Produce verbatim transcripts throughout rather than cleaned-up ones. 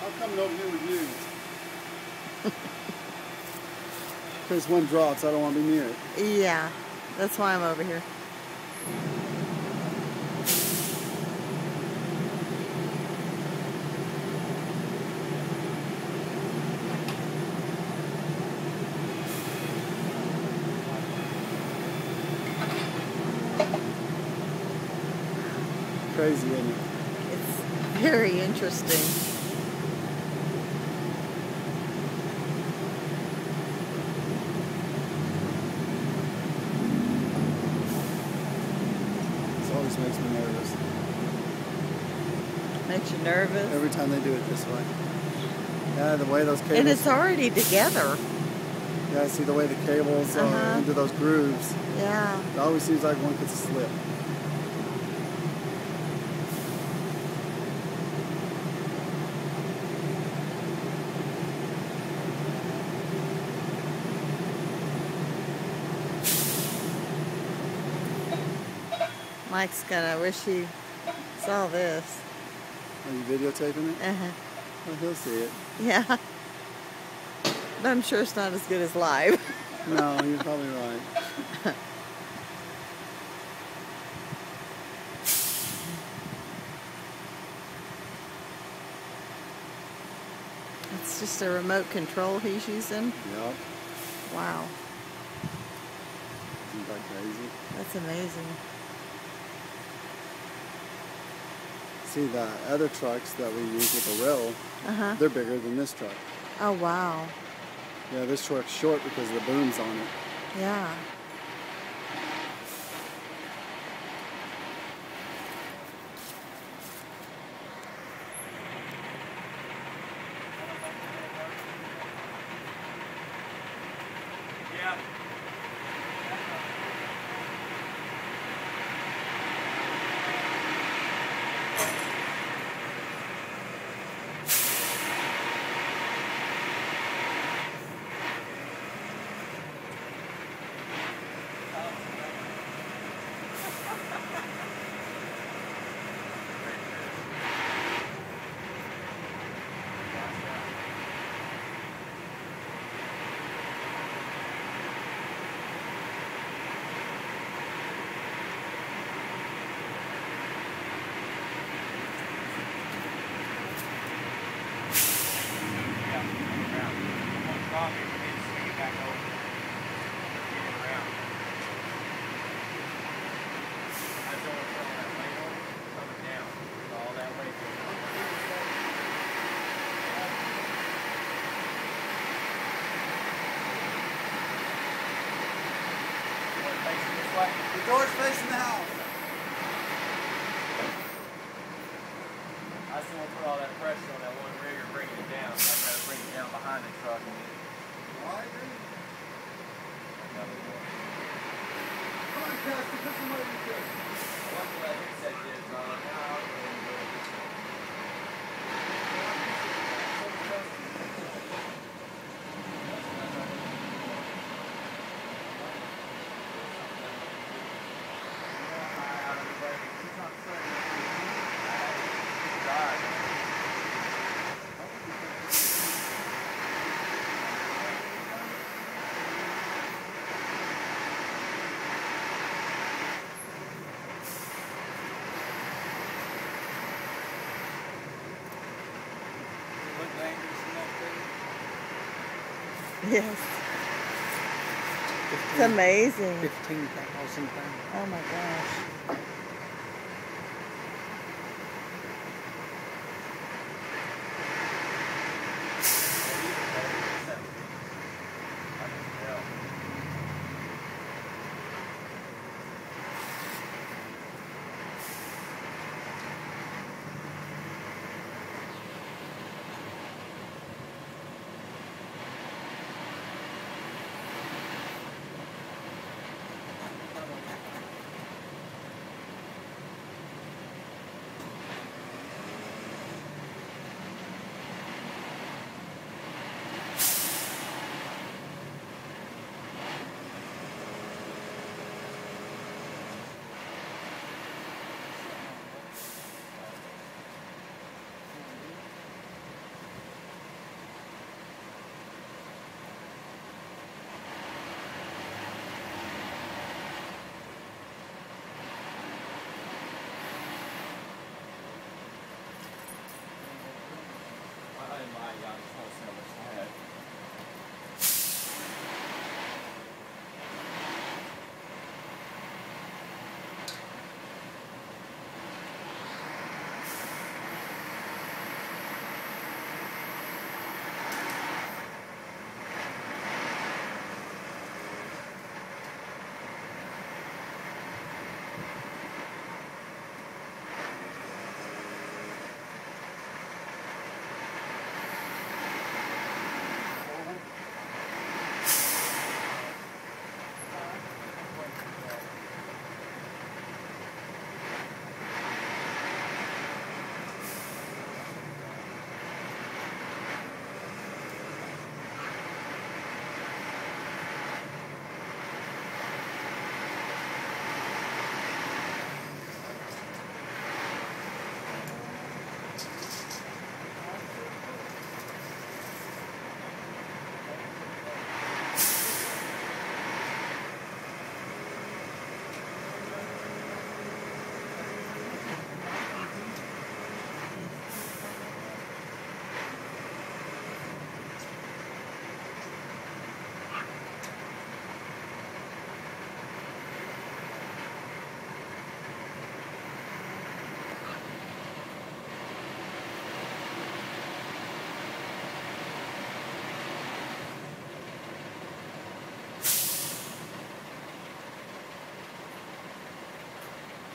I'm coming over here with you. In case one drops, I don't want to be near it. Yeah, that's why I'm over here. Crazy, isn't it? It's very interesting. This always makes me nervous. Makes you nervous? Every time they do it this way. Yeah, the way those cables... And it's already together. Yeah, I see the way the cables uh, Uh-huh. into those grooves. Yeah. It always seems like one could slip. Mike's gonna wish he saw this. Are you videotaping it? Uh-huh. Well, he'll see it. Yeah. But I'm sure it's not as good as live. No, you're probably right. It's just a remote control he's using. Yep. Wow. Isn't that crazy? That's amazing. See, the other trucks that we use with the rail, Uh-huh. they're bigger than this truck. Oh, wow. Yeah, this truck's short because the boom's on it. Yeah. Yeah. The door's facing the house. I just want to put all that pressure on that one rigger, bringing it down. So I gotta bring it down behind the truck. And I agree. another door. Come on, Cassie, put some weight into it. Once that headset is on, now I'll go ahead and do it. Yes. It's amazing. fifteen thousand pounds. Oh my gosh.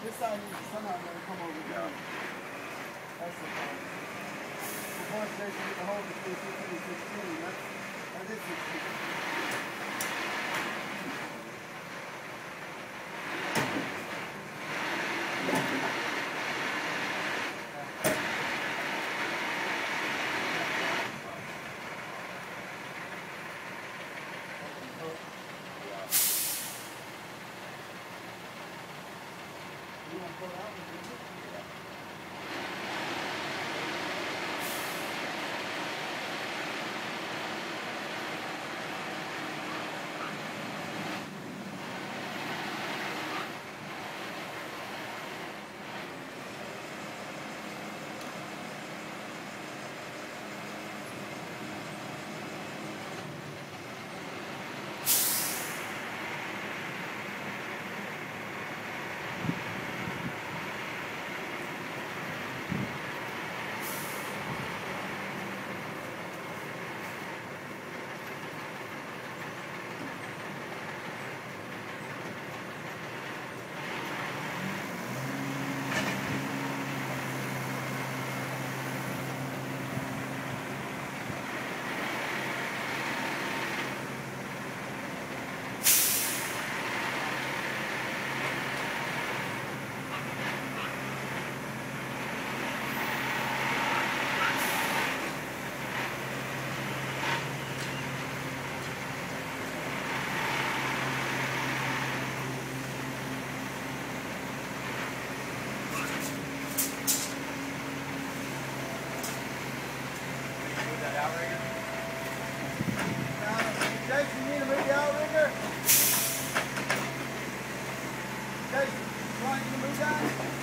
This side needs somehow gonna come over here. That's the problem. The pump station with the hole between fifteen and sixteen. That's, that is sixteen. You want to pull it out? Jason, you need to move the outrigger? Jason, you want to move that?